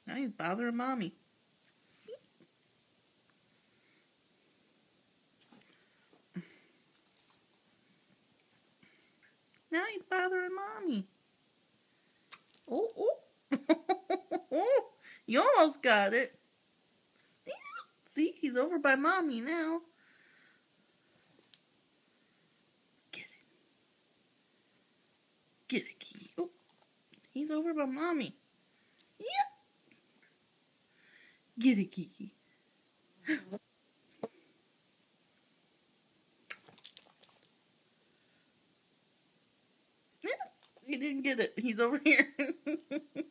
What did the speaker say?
Now he's bothering Mommy. Now he's bothering Mommy. Oh, oh. You almost got it. See, he's over by Mommy now. Get it. Get it, Kimmie. Oh, he's over by Mommy. Yep. Get it, Kimmie. He didn't get it. He's over here.